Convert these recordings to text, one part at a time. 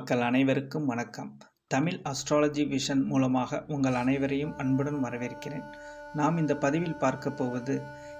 மக்கள் அனைவருக்கும் வணக்கம். தமிழ் அஸ்ட்ராலஜி விஷன் மூலமாக உங்கள் அனைவரையும் அன்புடன் வரவேற்கிறேன். நாம் இந்த பதிவில் பார்க்க போவது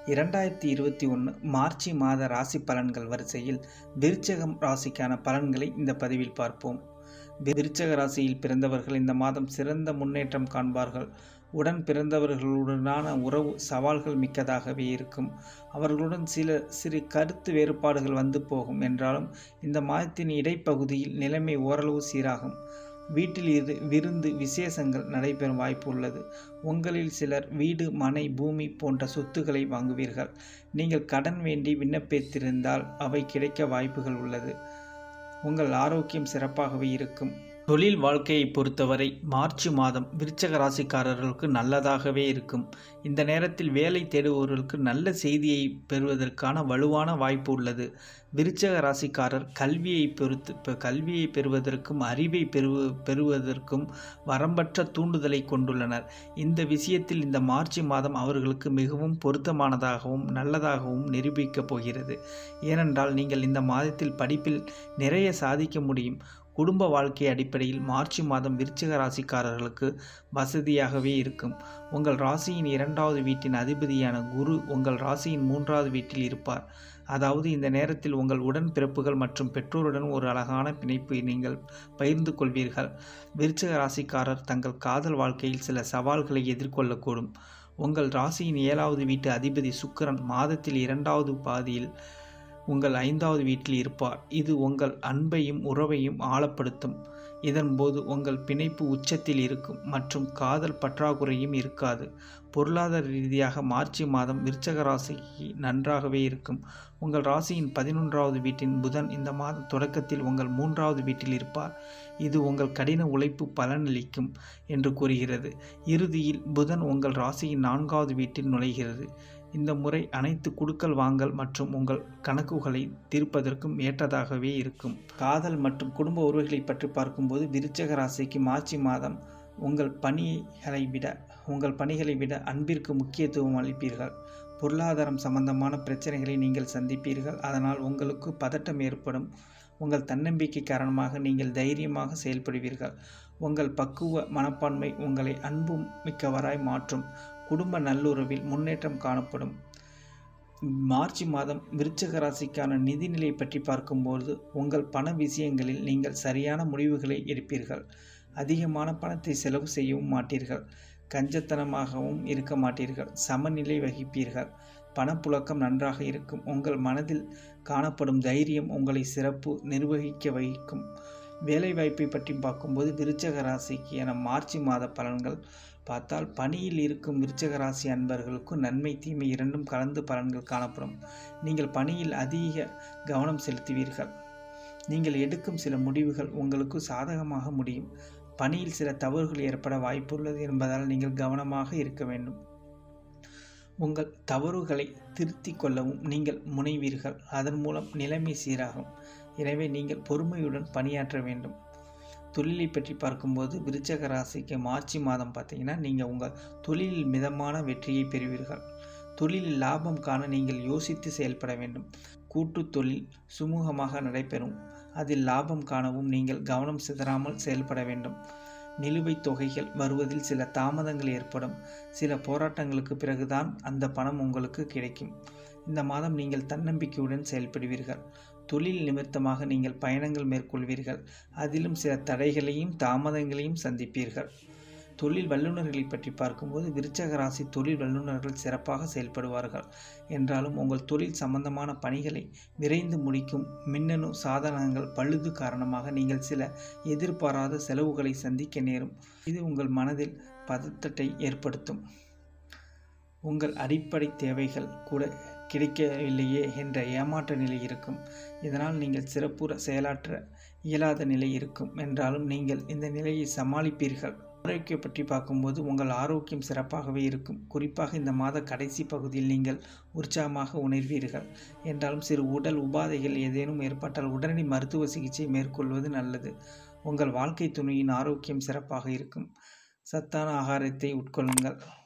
2021 மார்ச் மாத ராசி பலன்கள் வரிசையில் விருச்சிகம் ராசிக்கான பலன்களை இந்த பதிவில் பார்ப்போம். விருச்சிக ராசியில் பிறந்தவர்கள் இந்த மாதம் சிறந்த முன்னேற்றம் காண்பார்கள். உடன் பிறந்தவர்களுடனான உறவு சவால்கள் மிக்கதாகவே இருக்கும். அவர்களுடன் சிறு கருத்து வேறுபாடுகள் வந்து போகும் என்றாலும் இந்த மாதத்தின் இடைப்பகுதியில் நிலைமை ஓரளவு சீராகும். வீட்டில் விருந்து விசேஷங்கள் நடைபெறும் வாய்ப்பு உள்ளது. உங்களில் சிலர் வீடு, மனை, பூமி போன்ற சொத்துக்களை வாங்குவீர்கள். நீங்கள் கடன் வேண்டி விண்ணப்பித்திருந்தால் அவை கிடைக்க வாய்ப்புகள் உள்ளது. உங்கள் ஆரோக்கியம் சிறப்பாகவே இருக்கும். தொழில் வாழ்க்கையை பொறுத்தவரை மார்ச் மாதம் விருச்சிக ராசிக்காரர்களுக்கு நல்லதாகவே இருக்கும். இந்த நேரத்தில் வேலை தேடுபவர்களுக்கு நல்ல செய்தியை பெறுவதற்கான வலுவான வாய்ப்பு உள்ளது. விருச்சிக ராசிக்காரர் கல்வியை பெறுவதற்கும் அறிவை பெறுவதற்கும் வரம்பற்ற தூண்டுதலை கொண்டுள்ளனர். இந்த விஷயத்தில் இந்த மார்ச் மாதம் அவர்களுக்கு மிகவும் பொருத்தமானதாகவும் நல்லதாகவும் நிரூபிக்கப் போகிறது. ஏனென்றால் நீங்கள் இந்த மாதத்தில் படிப்பில் நிறைய சாதிக்க முடியும். குடும்ப வாழ்க்கை அடிப்படையில் மார்ச் மாதம் விருச்சிக ராசிக்காரர்களுக்கு வசதியாகவே இருக்கும். உங்கள் ராசியின் 2வது வீட்டின் அதிபதியான குரு உங்கள் ராசியின் 3வது வீட்டில் இருப்பார். அதாவது இந்த நேரத்தில் உங்கள் உடன்பிறப்புகள் மற்றும் பெற்றோருடன் ஒரு அழகான பிணைப்பை நீங்கள் பகிர்ந்து கொள்வீர்கள். விருச்சிக ராசிக்காரர் தங்கள் காதல் வாழ்க்கையில் சில சவால்களை எதிர்கொள்ளக்கூடும். உங்கள் ராசியின் 7வது வீட்டு அதிபதி சுக்கிரன் மாதத்தில் 2வது பாதியில் உங்கள் 5வது வீட்டில் இருப்பார். இது உங்கள் அன்பையும் உறவையும் ஆழப்படுத்தும். இதன்போது உங்கள் பிணைப்பு உச்சத்தில் இருக்கும் மற்றும் காதல் பற்றாக்குறையும் இருக்காது. பொருளாதார ரீதியாக மார்ச் மாதம் விருச்சிக ராசிக்கு நன்றாகவே இருக்கும். உங்கள் ராசியின் 11வது வீட்டின் புதன் இந்த மாத தொடக்கத்தில் உங்கள் 3வது வீட்டில் இருப்பார். இது உங்கள் கடின உழைப்பு பலனளிக்கும் என்று கூறுகிறது. இறுதியில் புதன் உங்கள் ராசியின் 4வது வீட்டில் நுழைகிறது. இந்த முறை அனைத்து குடுக்கல் வாங்கல் மற்றும் உங்கள் கணக்குகளை தீர்ப்பதற்கும் ஏற்றதாகவே இருக்கும். காதல் மற்றும் குடும்ப உறவுகளை பற்றி பார்க்கும்போது விருச்சிக ராசிக்கு மார்ச் மாதம் உங்கள் பணிகளை விட அன்பிற்கு முக்கியத்துவம் அளிப்பீர்கள். பொருளாதாரம் சம்பந்தமான பிரச்சனைகளை நீங்கள் சந்திப்பீர்கள். அதனால் உங்களுக்கு பதட்டம் ஏற்படும். உங்கள் தன்னம்பிக்கை காரணமாக நீங்கள் தைரியமாக செயல்படுவீர்கள். உங்கள் பக்குவ மனப்பான்மை உங்களை அன்பு மிக்கவராய் மாற்றும். குடும்ப நல்லுறவில் முன்னேற்றம் காணப்படும். மார்ச் மாதம் விருச்சிக ராசிக்கான நிதிநிலை பற்றி பார்க்கும்போது உங்கள் பண விஷயங்களில் நீங்கள் சரியான முடிவுகளை எடுப்பீர்கள். அதிகமான பணத்தை செலவு செய்யவும் மாட்டீர்கள். கஞ்சத்தனமாகவும் இருக்க மாட்டீர்கள். சமநிலை வகிப்பீர்கள். பணப்புழக்கம் நன்றாக இருக்கும். உங்கள் மனதில் காணப்படும் தைரியம் உங்களை சிறப்பு நிர்வகிக்க வைக்கும். வேலைவாய்ப்பை பற்றி பார்க்கும்போது விருச்சிக ராசிக்கு என மார்ச் மாத பலன்கள் பார்த்தால் பணியில் இருக்கும் விருச்சிக ராசி அன்பர்களுக்கு நன்மை தீமை இரண்டும் கலந்து பலன்கள் காணப்படும். நீங்கள் பணியில் அதிக கவனம் செலுத்துவீர்கள். நீங்கள் எடுக்கும் சில முடிவுகள் உங்களுக்கு சாதகமாக முடியும். பணியில் சில தவறுகள் ஏற்பட வாய்ப்புள்ளது என்பதால் நீங்கள் கவனமாக இருக்க வேண்டும். உங்கள் தவறுகளை திருத்திக் கொள்ளவும் நீங்கள் முனைவீர்கள். அதன் மூலம் நிலைமை சீராகும். எனவே நீங்கள் பொறுமையுடன் பணியாற்ற வேண்டும். தொழிலை பற்றி பார்க்கும்போது விருச்சிக ராசிக்கு மார்ச் மாதம் பார்த்தீங்கன்னா நீங்கள் உங்கள் தொழிலில் மிதமான வெற்றியை பெறுவீர்கள். தொழிலில் லாபம் காண நீங்கள் யோசித்து செயல்பட வேண்டும். கூட்டு தொழில் சுமூகமாக நடைபெறும். அதில் லாபம் காணவும் நீங்கள் கவனம் சிதறாமல் செயல்பட வேண்டும். நிலுவைத் தொகைகள் வருவதில் சில தாமதங்கள் ஏற்படும். சில போராட்டங்களுக்கு பிறகுதான் அந்த பணம் உங்களுக்கு கிடைக்கும். இந்த மாதம் நீங்கள் தன்னம்பிக்கையுடன் செயல்படுவீர்கள். தொழில் நிமித்தமாக நீங்கள் பயணங்கள் மேற்கொள்வீர்கள். அதிலும் சில தடைகளையும் தாமதங்களையும் சந்திப்பீர்கள். தொழில் வல்லுநர்களை பற்றி பார்க்கும்போது விருச்சிக ராசி தொழில் வல்லுநர்கள் சிறப்பாக செயல்படுவார்கள். என்றாலும் உங்கள் தொழில் சம்பந்தமான பணிகளை விரைந்து முடிக்கும் மின்னணு சாதனங்கள் பழுது காரணமாக நீங்கள் சில எதிர்பாராத செலவுகளை சந்திக்க நேரும். இது உங்கள் மனதில் பதட்டத்தை ஏற்படுத்தும். உங்கள் அடிப்படை தேவைகள் கூட கிடைக்கவில்லையே என்ற ஏமாற்ற நிலை இருக்கும். இதனால் நீங்கள் சிறப்புற செயலாற்ற இயலாத நிலை இருக்கும். என்றாலும் நீங்கள் இந்த நிலையை சமாளிப்பீர்கள். ஆரோக்கியம் பற்றி பார்க்கும்போது உங்கள் ஆரோக்கியம் சிறப்பாகவே இருக்கும். குறிப்பாக இந்த மாத கடைசி பகுதியில் நீங்கள் உற்சாகமாக உணர்வீர்கள். என்றாலும் சிறு உடல் உபாதைகள் ஏதேனும் ஏற்பட்டால் உடனடி மருத்துவ சிகிச்சை மேற்கொள்வது நல்லது. உங்கள் வாழ்க்கை துணையின் ஆரோக்கியம் சிறப்பாக இருக்கும். சத்தான ஆகாரத்தை உட்கொள்ளுங்கள்.